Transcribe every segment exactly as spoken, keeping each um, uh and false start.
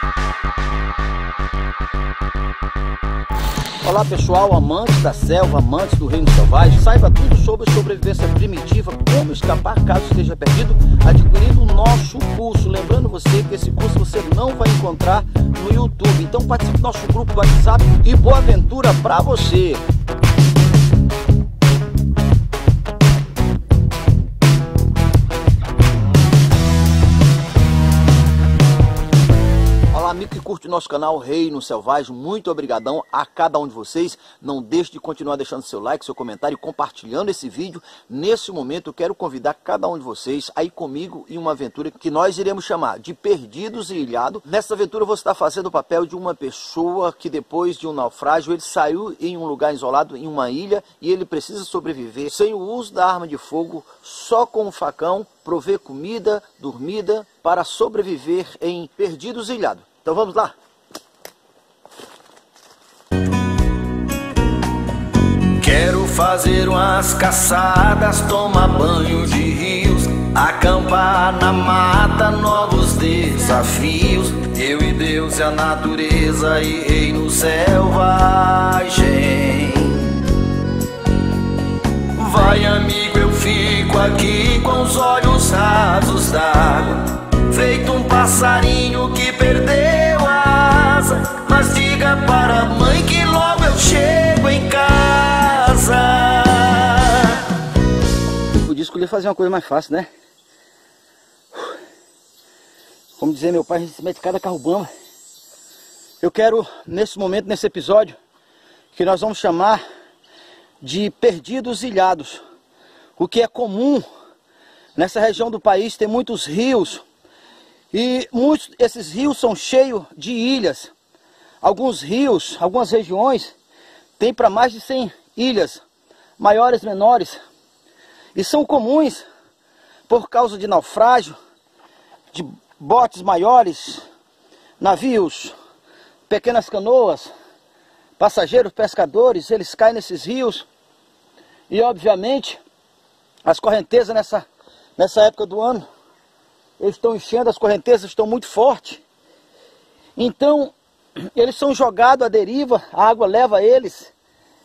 Olá pessoal, amantes da selva, amantes do reino selvagem, saiba tudo sobre sobrevivência primitiva, como escapar caso esteja perdido, adquirindo o nosso curso. Lembrando você que esse curso você não vai encontrar no YouTube, então participe do nosso grupo do WhatsApp e boa aventura para você! Amigo que curte o nosso canal Reino Selvagem, muito obrigadão a cada um de vocês. Não deixe de continuar deixando seu like, seu comentário e compartilhando esse vídeo. Nesse momento eu quero convidar cada um de vocês a ir comigo em uma aventura que nós iremos chamar de Perdidos e Ilhados. Nessa aventura eu vou estar fazendo o papel de uma pessoa que depois de um naufrágio ele saiu em um lugar isolado, em uma ilha, e ele precisa sobreviver sem o uso da arma de fogo, só com um facão, prover comida, dormida, para sobreviver em Perdidos e Ilhados. Então vamos lá. Quero fazer umas caçadas, tomar banho de rios, acampar na mata, novos desafios. Eu e Deus e a natureza e reino selvagem. Vai amigo, eu fico aqui com os olhos rasos d'água, feito um passarinho que perdeu a asa. Mas diga para a mãe que logo eu chego em casa. Eu podia escolher fazer uma coisa mais fácil, né? Como dizer meu pai, a gente se mete cada carro bamba. Eu quero, nesse momento, nesse episódio, que nós vamos chamar de Perdidos e Ilhados. O que é comum nessa região do país, tem muitos rios. E muitos esses rios são cheios de ilhas. Alguns rios, algumas regiões, têm para mais de cem ilhas, maiores, menores. E são comuns por causa de naufrágio, de botes maiores, navios, pequenas canoas, passageiros, pescadores, eles caem nesses rios. E obviamente, as correntezas nessa, nessa época do ano, eles estão enchendo, as correntezas estão muito fortes. Então, eles são jogados à deriva, a água leva eles.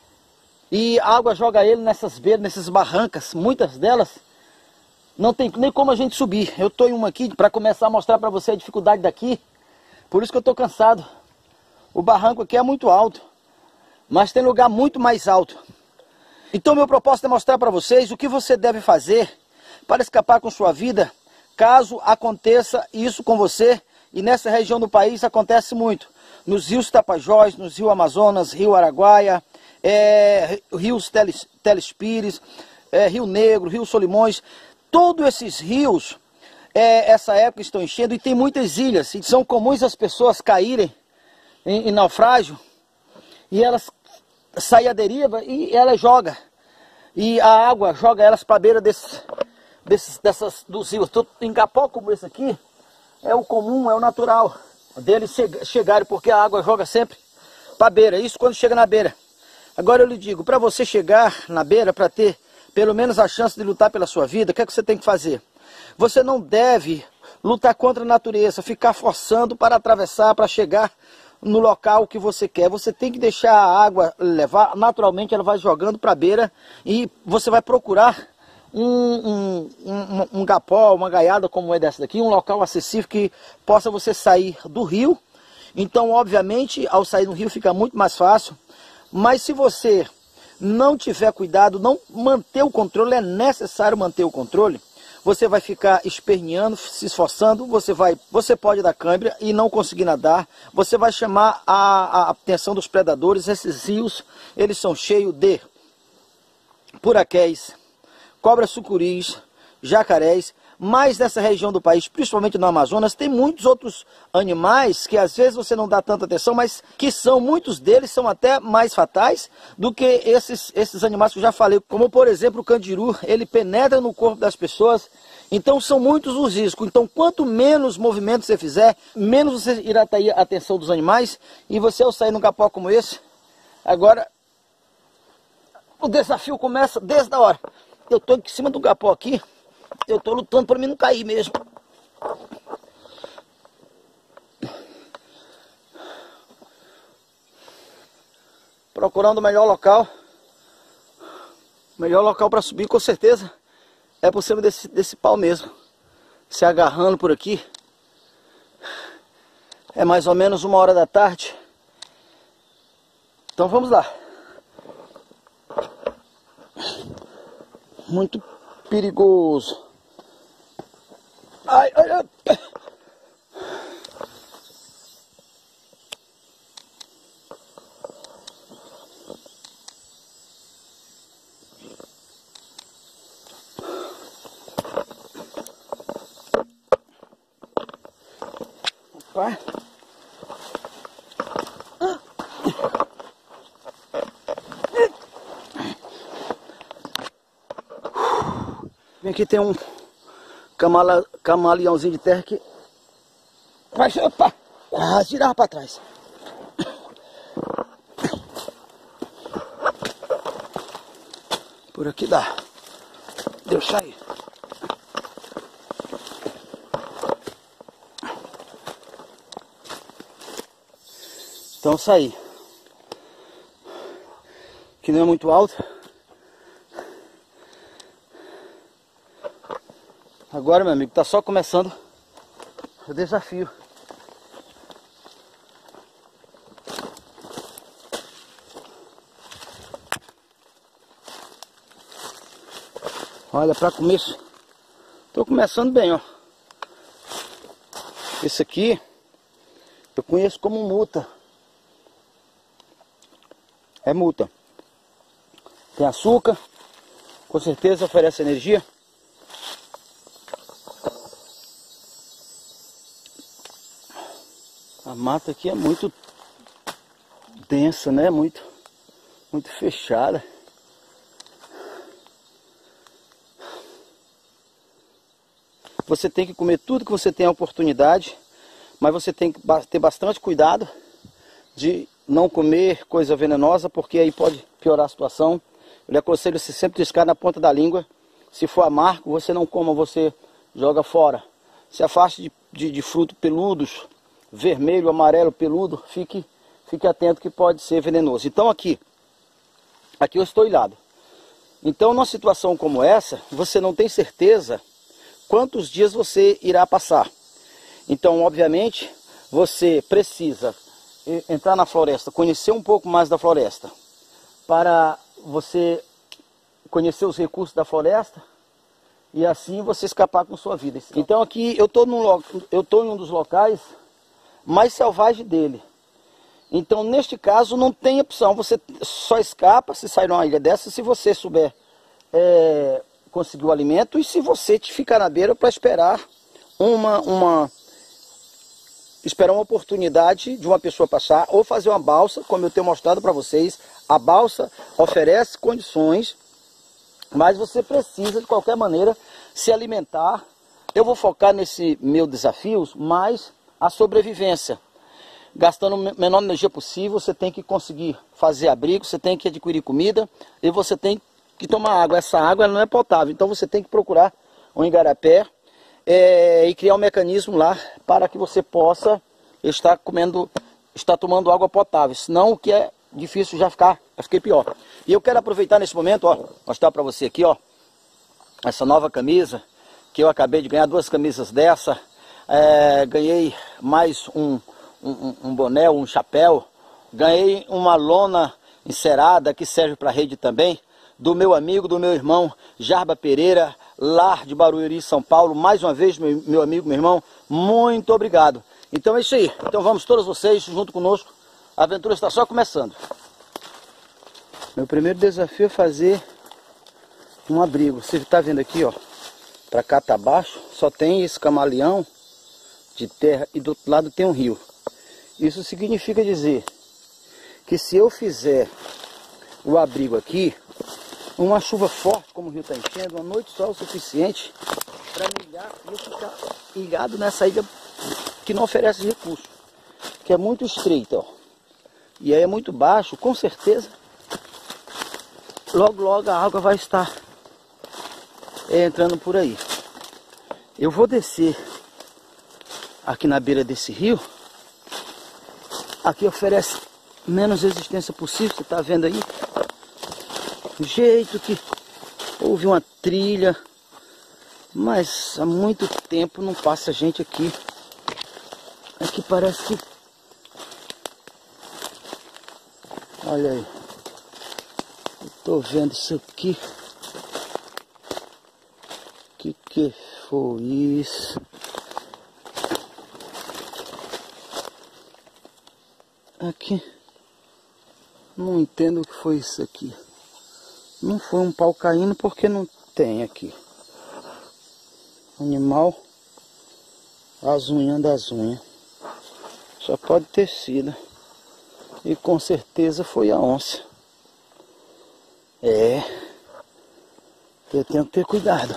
E a água joga eles nessas beiras, nessas barrancas. Muitas delas não tem nem como a gente subir. Eu estou em uma aqui para começar a mostrar para você a dificuldade daqui. Por isso que eu estou cansado. O barranco aqui é muito alto, mas tem lugar muito mais alto. Então, meu propósito é mostrar para vocês o que você deve fazer para escapar com sua vida, caso aconteça isso com você. E nessa região do país acontece muito. Nos rios Tapajós, nos rios Amazonas, Rio Araguaia, é, rios Teles, Telespires, é, Rio Negro, Rio Solimões. Todos esses rios, é, essa época estão enchendo e tem muitas ilhas. E são comuns as pessoas caírem em, em naufrágio e elas saem à deriva e ela joga. E a água joga elas para a beira desses... Desses, dessas, dos rios. Em capó como esse aqui, é o comum, é o natural deles chegarem, porque a água joga sempre para a beira. Isso quando chega na beira. Agora eu lhe digo, para você chegar na beira, para ter pelo menos a chance de lutar pela sua vida, o que é que você tem que fazer? Você não deve lutar contra a natureza, ficar forçando para atravessar, para chegar no local que você quer. Você tem que deixar a água levar, naturalmente ela vai jogando para a beira e você vai procurar Um, um, um, um gapó, uma gaiada como é dessa daqui, um local acessível que possa você sair do rio. Então, obviamente, ao sair do rio fica muito mais fácil. Mas se você não tiver cuidado, não manter o controle, é necessário manter o controle, você vai ficar esperneando, se esforçando, você, vai, você pode dar câimbra e não conseguir nadar. Você vai chamar a, a atenção dos predadores. Esses rios, eles são cheios de puraqués, cobras sucuris, jacarés, mas nessa região do país, principalmente no Amazonas, tem muitos outros animais que às vezes você não dá tanta atenção, mas que são, muitos deles são até mais fatais do que esses, esses animais que eu já falei, como por exemplo o candiru, ele penetra no corpo das pessoas, então são muitos os riscos. Então quanto menos movimento você fizer, menos você irá atrair a atenção dos animais, e você ao sair num capó como esse, agora o desafio começa desde a hora. Eu estou em cima do capó aqui, eu estou lutando para mim não cair mesmo. procurando o melhor local. O melhor local para subir, com certeza, é por cima desse, desse pau mesmo. Se agarrando por aqui. É mais ou menos uma hora da tarde. Então vamos lá. Muito perigoso. Ai, ai, ai. Opa. Aqui tem um camala, camaleãozinho de terra que vai, opa, quase girava para trás. Por aqui dá. Deixa aí. Então saí. Que não é muito alto. Agora, meu amigo, tá só começando o desafio. Olha, para começo, tô começando bem, ó. Esse aqui eu conheço como muta. É muta. Tem açúcar, com certeza oferece energia. A mata aqui é muito densa, né? Muito, muito fechada. Você tem que comer tudo que você tem a oportunidade, mas você tem que ter bastante cuidado de não comer coisa venenosa, porque aí pode piorar a situação. Eu lhe aconselho você sempre descar na ponta da língua. Se for amargo, você não coma, você joga fora. Se afaste de, de, de frutos peludos, vermelho, amarelo, peludo, fique, fique atento que pode ser venenoso. Então aqui, aqui eu estou ilhado. Então numa situação como essa, você não tem certeza quantos dias você irá passar. Então obviamente, você precisa entrar na floresta, conhecer um pouco mais da floresta, para você conhecer os recursos da floresta, e assim você escapar com sua vida. Então aqui eu estou num, eu estou em um dos locais mais selvagem dele. Então neste caso não tem opção, você só escapa se sair numa ilha dessa se você souber é, conseguir o alimento, e se você te ficar na beira para esperar uma, uma, esperar uma oportunidade de uma pessoa passar, ou fazer uma balsa, como eu tenho mostrado para vocês. A balsa oferece condições, mas você precisa de qualquer maneira se alimentar. Eu vou focar nesse meu desafio, mas a sobrevivência, gastando a menor energia possível. Você tem que conseguir fazer abrigo, você tem que adquirir comida e você tem que tomar água. Essa água ela não é potável, então você tem que procurar um igarapé é, e criar um mecanismo lá para que você possa estar comendo, estar tomando água potável. Senão o que é difícil já ficar, já fiquei pior. E eu quero aproveitar nesse momento, ó, mostrar para você aqui, ó, essa nova camisa que eu acabei de ganhar, duas camisas dessa. É, ganhei mais um, um, um boné, um chapéu. Ganhei uma lona encerada que serve para rede também, do meu amigo, do meu irmão Jarba Pereira, lá de Barueri, São Paulo. Mais uma vez, meu, meu amigo, meu irmão, muito obrigado. Então é isso aí. Então vamos todos vocês junto conosco. A aventura está só começando. Meu primeiro desafio é fazer um abrigo. Você está vendo aqui, ó, para cá tá baixo, só tem esse camaleão de terra e do outro lado tem um rio. Isso significa dizer que se eu fizer o abrigo aqui, uma chuva forte, como o rio está enchendo, uma noite só é o suficiente para me ilhar e eu ficar ilhado nessa ilha que não oferece recurso, que é muito estreita, ó, e aí é muito baixo. Com certeza, logo logo a água vai estar é, entrando por aí. Eu vou descer aqui na beira desse rio. Aqui oferece menos resistência possível. Você tá vendo aí? Do jeito que houve uma trilha. Mas há muito tempo não passa gente aqui. Aqui parece que... Olha aí. Eu tô vendo isso aqui. Que que foi isso? Aqui. Não entendo o que foi isso aqui. Não foi um pau caindo porque não tem aqui. Animal azunhando as unhas. Só pode ter sido. E com certeza foi a onça. É. Eu tenho que ter cuidado.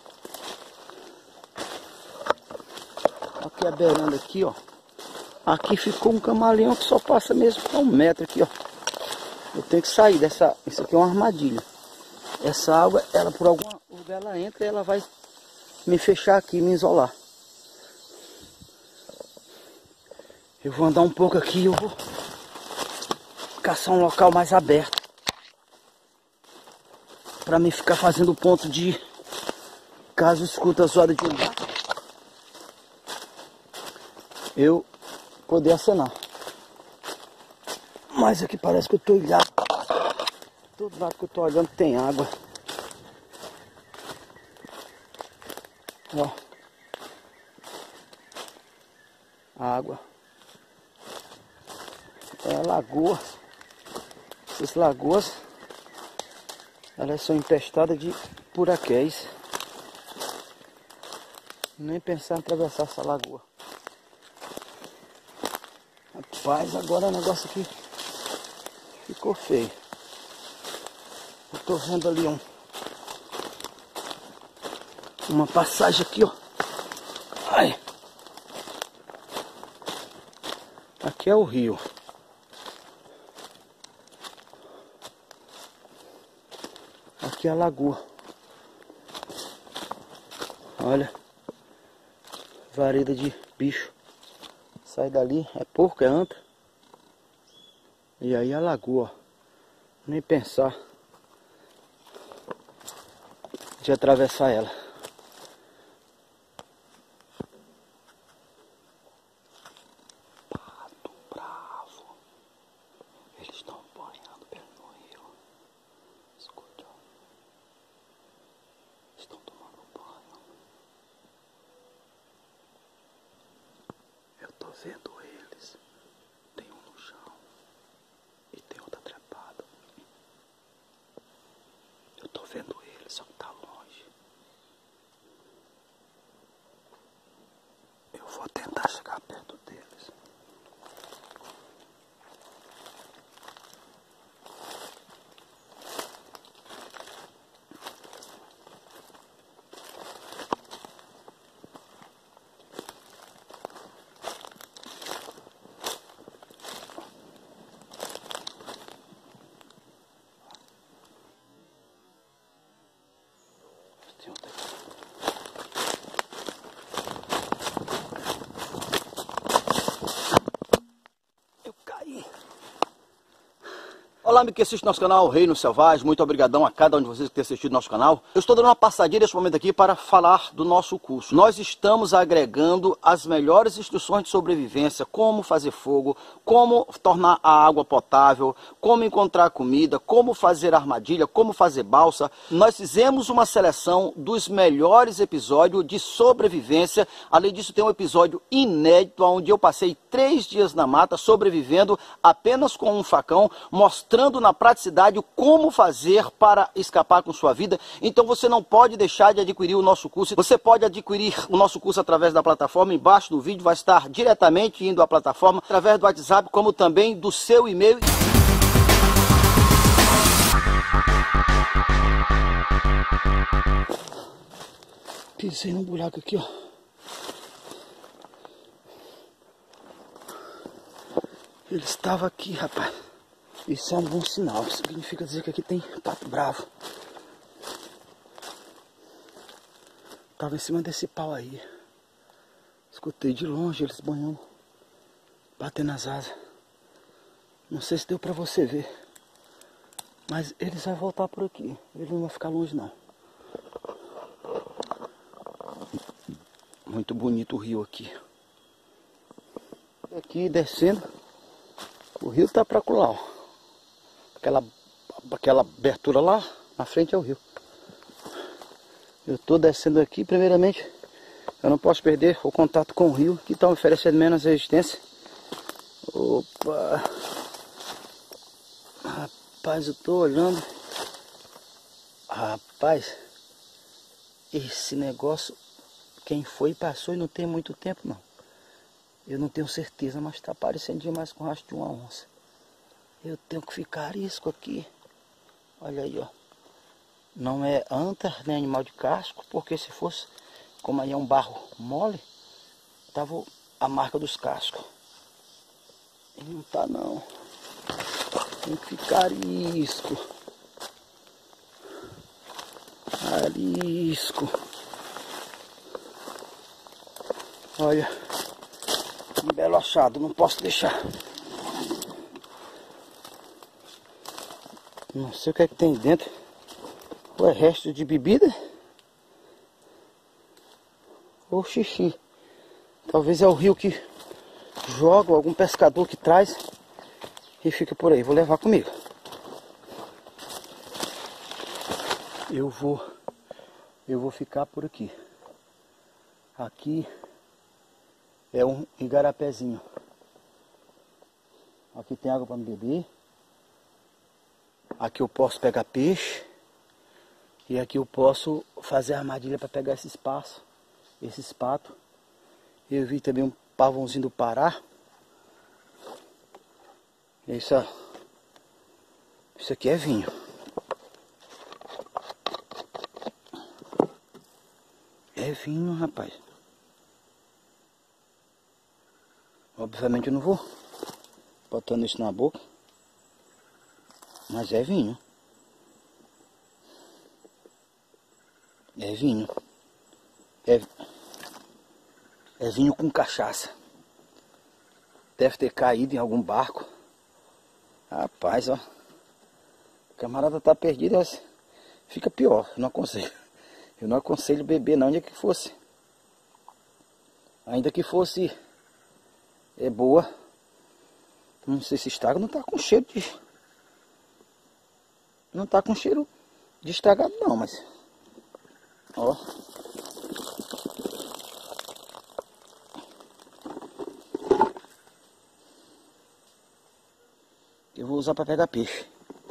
Aqui a beiranda aqui, ó. Aqui ficou um camaleão que só passa mesmo a um metro aqui, ó. Eu tenho que sair dessa... Isso aqui é uma armadilha. Essa água, ela por algum lugar ela entra e ela vai me fechar aqui, me isolar. Eu vou andar um pouco aqui e eu vou caçar um local mais aberto. Pra mim ficar fazendo ponto de... Caso escuta a zoada de andar, eu poder acenar. Mas aqui parece que eu tô ilhado. Todo lado que eu tô olhando tem água. Ó. Água. É lagoa. Essas lagoas, elas são empestadas de buraquéis. Nem pensar em atravessar essa lagoa. Rapaz, agora o negócio aqui ficou feio. Eu tô vendo ali um uma passagem aqui, ó. Ai. Aqui é o rio. Aqui é a lagoa. Olha. Vareda de bicho. Sai dali. É porco, é anta. E aí a lagoa. Nem pensar de atravessar ela. Pato bravo. Eles estão banhando pelo rio. Escuta. Estão tomando banho. Eu tô vendo eles. Tem um no chão. E tem outra trepada. Eu tô vendo eles, só que tá longe. Eu vou tentar chegar perto deles. Tem outra aqui. Eu caí. Olá, amigo que assiste nosso canal Reino Selvagem, muito obrigadão a cada um de vocês que tem assistido nosso canal. Eu estou dando uma passadinha nesse momento aqui para falar do nosso curso. Nós estamos agregando as melhores instruções de sobrevivência, como fazer fogo, como tornar a água potável, como encontrar comida, como fazer armadilha, como fazer balsa. Nós fizemos uma seleção dos melhores episódios de sobrevivência. Além disso, tem um episódio inédito, onde eu passei três dias na mata, sobrevivendo apenas com um facão, mostrando mostrando na praticidade como fazer para escapar com sua vida. Então você não pode deixar de adquirir o nosso curso. Você pode adquirir o nosso curso através da plataforma. Embaixo do vídeo vai estar diretamente indo à plataforma, através do WhatsApp, como também do seu e-mail. Pisei num buraco aqui, ó. Ele estava aqui, rapaz. Isso é um bom sinal. Significa dizer que aqui tem pato bravo. Tava em cima desse pau aí. Escutei de longe eles banhando, batendo as asas. Não sei se deu pra você ver. Mas eles vão voltar por aqui. Eles não vão ficar longe não. Muito bonito o rio aqui. Aqui descendo. O rio tá pra lá, ó. Aquela, aquela abertura lá na frente é o rio. Eu tô descendo aqui, primeiramente. Eu não posso perder o contato com o rio, que está oferecendo menos resistência. Opa! Rapaz, eu tô olhando. Rapaz, esse negócio, quem foi passou e não tem muito tempo não. Eu não tenho certeza, mas está parecendo demais com o rastro de uma onça. Eu tenho que ficar arisco aqui. Olha aí, ó. Não é anta, nem animal de casco, porque se fosse, como aí é um barro mole, tava a marca dos cascos. E não tá não. Tem que ficar arisco. Arisco. Olha. Um belo achado, não posso deixar. Não sei o que é que tem dentro. Ou é resto de bebida? Ou xixi. Talvez é o rio que joga, ou algum pescador que traz e fica por aí. Vou levar comigo. Eu vou, eu vou ficar por aqui. Aqui é um igarapézinho. Aqui tem água para me beber. Aqui eu posso pegar peixe. E aqui eu posso fazer armadilha para pegar esse espaço, esse pato. Eu vi também um pavãozinho do Pará. Isso, isso aqui é vinho. É vinho, rapaz. Obviamente eu não vou botando isso na boca. Mas é vinho. É vinho. É, é vinho com cachaça. Deve ter caído em algum barco. Rapaz, ó. O camarada tá perdido. Fica pior. Eu não aconselho. Eu não aconselho beber não, onde é que fosse. Ainda que fosse é boa. Não sei se estraga. Não tá com cheiro de... Não tá com cheiro de estragado não, mas... Ó. Eu vou usar para pegar peixe.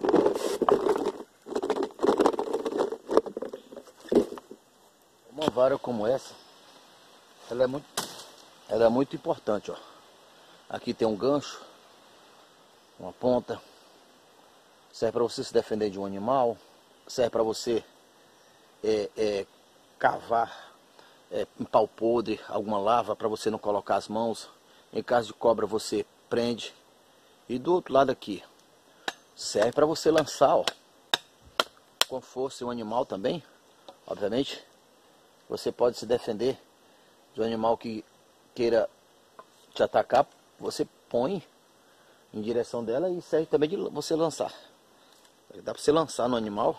Uma vara como essa, ela é muito, ela é muito importante, ó. Aqui tem um gancho, uma ponta. Serve para você se defender de um animal. Serve para você É, é, cavar é, em pau podre, alguma lava para você não colocar as mãos. Em caso de cobra você prende. E do outro lado aqui serve para você lançar, ó, com força um animal também. Obviamente você pode se defender de um animal que queira te atacar. Você põe em direção dela e serve também de você lançar. Dá para você lançar no animal.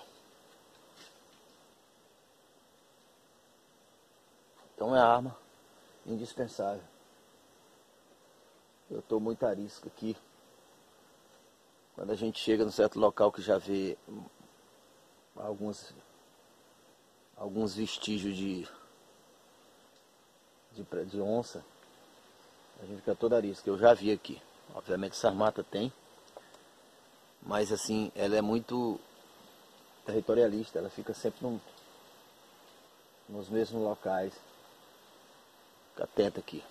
Então é arma indispensável. Eu estou muito arisco aqui. Quando a gente chega num certo local que já vê alguns, alguns vestígios de, de, de onça, a gente fica todo arisco. Eu já vi aqui. Obviamente essa mata tem. Mas assim, ela é muito territorialista. Ela fica sempre num, nos mesmos locais. Fica atento aqui.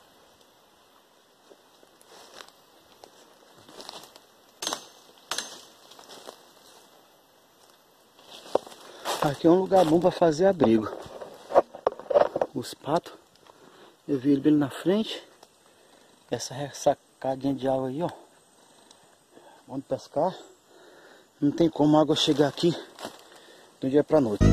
Aqui é um lugar bom para fazer abrigo. Os patos, eu vi ele bem na frente. Essa ressacadinha de água aí, ó. Onde pescar. Não tem como a água chegar aqui do dia para noite.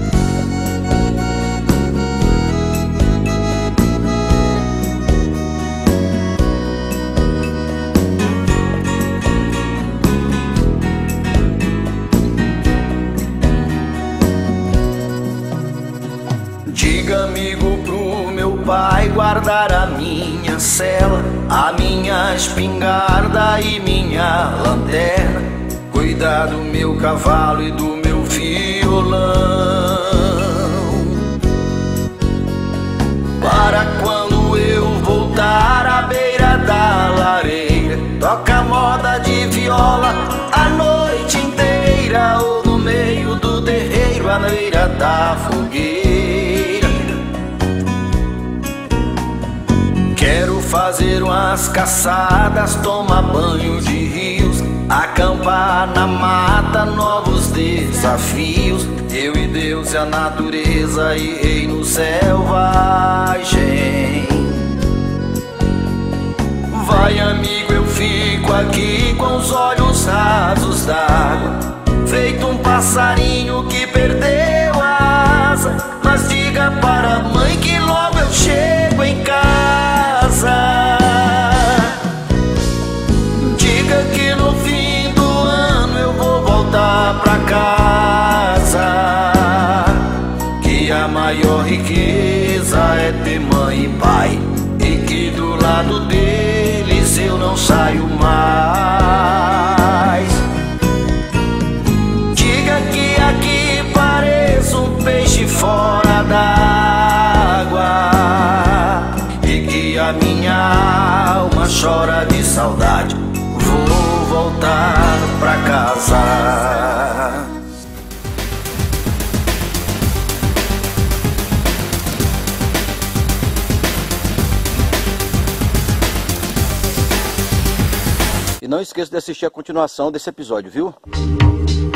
guardar a minha cela, a minha espingarda e minha lanterna, cuidar do meu cavalo e do meu violão, para quando eu voltar à beira da lareira, toca moda de viola a noite inteira, ou no meio do terreiro à beira da fogueira. Quero fazer umas caçadas, tomar banho de rios, acampar na mata, novos desafios, eu e Deus e a natureza e reino selvagem. Vai, amigo, eu fico aqui com os olhos rasos d'água, feito um passarinho que perdeu a asa, mas diga para a mãe que logo eu chego em casa. Diga que no fim do ano eu vou voltar pra casa, que a maior riqueza é ter mãe e pai, e que do lado deles eu não saio mais. Diga que aqui pareço um peixe fora d'água, e que a minha alma chora de saudade, vou voltar pra casa. E não esqueça de assistir a continuação desse episódio, viu?